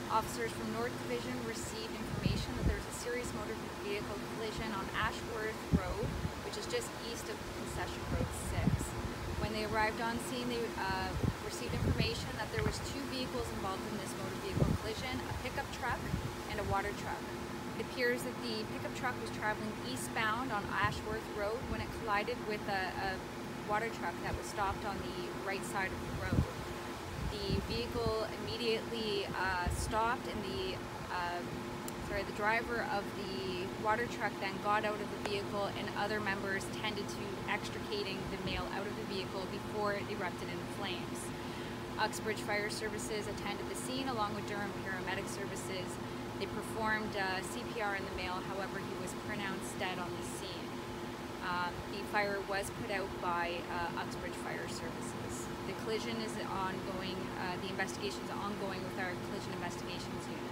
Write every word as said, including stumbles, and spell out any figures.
Officers from North Division received information that there was a serious motor vehicle collision on Ashworth Road, which is just east of Concession Road six. When they arrived on scene, they uh, received information that there was two vehicles involved in this motor vehicle collision, a pickup truck and a water truck. It appears that the pickup truck was traveling eastbound on Ashworth Road when it collided with a, a water truck that was stopped on the right side of the road. The vehicle immediately uh, stopped, and the uh, sorry, the driver of the water truck then got out of the vehicle, and other members tended to extricating the male out of the vehicle before it erupted into flames. Uxbridge Fire Services attended the scene along with Durham Paramedic Services. They performed uh, C P R in the male, however, he was pronounced dead on the scene. Um, the fire was put out by uh, Uxbridge Fire Services. The collision is ongoing, uh, the investigation is ongoing with our collision investigations unit.